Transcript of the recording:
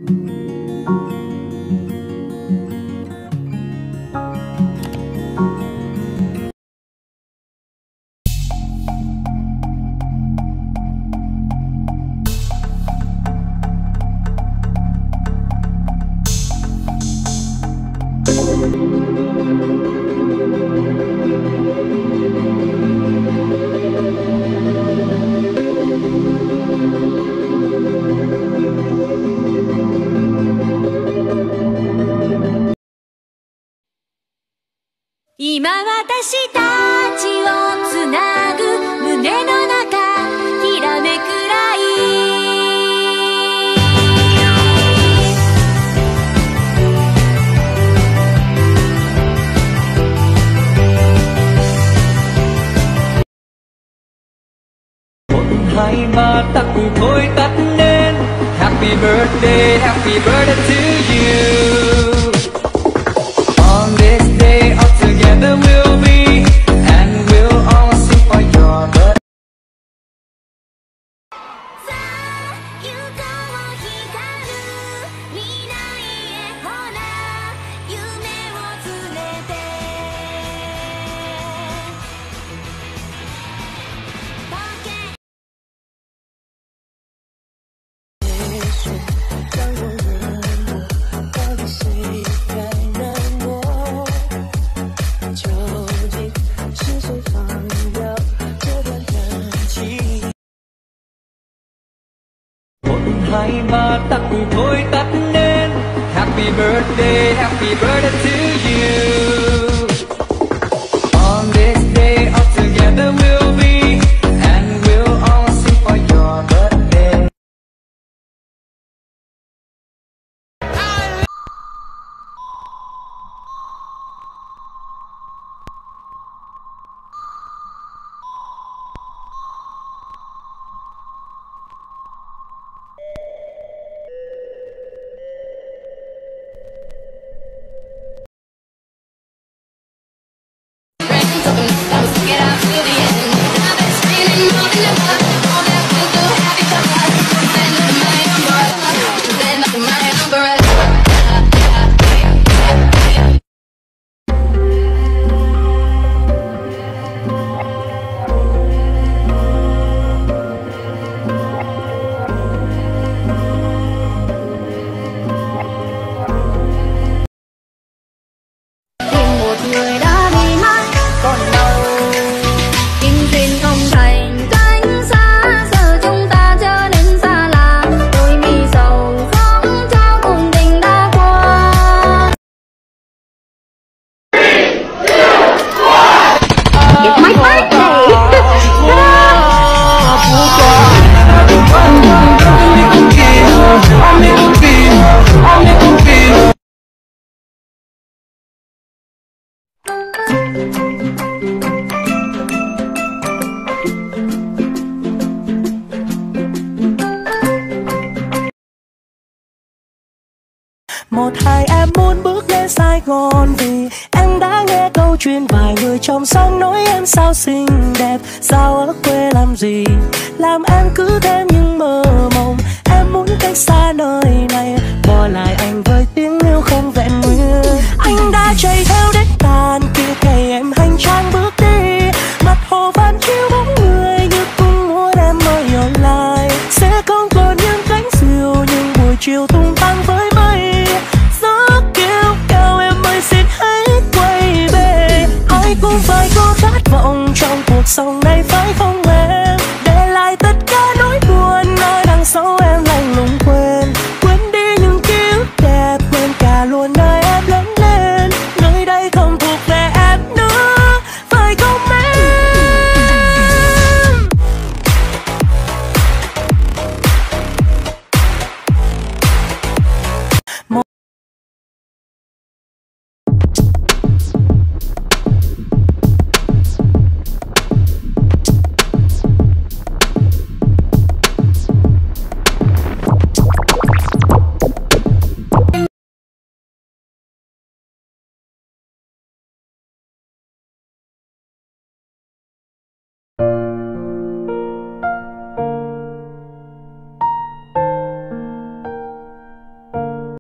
今私たちをつなぐ胸の中きらめくライ một hai ba ta cùng thôi tắt nên Happy birthday to you. On this day all together we'll be, and we'll all sing for your birthday. さあゆこう光る未来へほら夢を連れて Hai ba ta cùng thôi tắt nên Happy birthday to you. On this day all together we'll be, and we'll all sing for your birthday. người đã đi mãi còn đâu kinh duyên không thành cánh xa giờ chúng ta trở nên xa lạ đôi mi sầu khóc cho cùng tình đã qua. It's my birthday. Một hai em muốn bước lên Sài Gòn vì em đã nghe câu chuyện vài người trong sông nói em sao xinh đẹp, sao ở quê làm gì làm em cứ thêm những mơ mộng. Em muốn cách xa nơi này bỏ lại anh với tiếng yêu không vẹn nguyên. Anh đã chạy theo đến tàn kia ngày em hành trang bước đi, mặt hồ vẫn chiếu bóng người như cung muốn em mơ yêu lại. Sẽ không còn những cánh diều nhưng buổi chiều tung tăng với mây. Cũng phải có khát vọng trong cuộc sống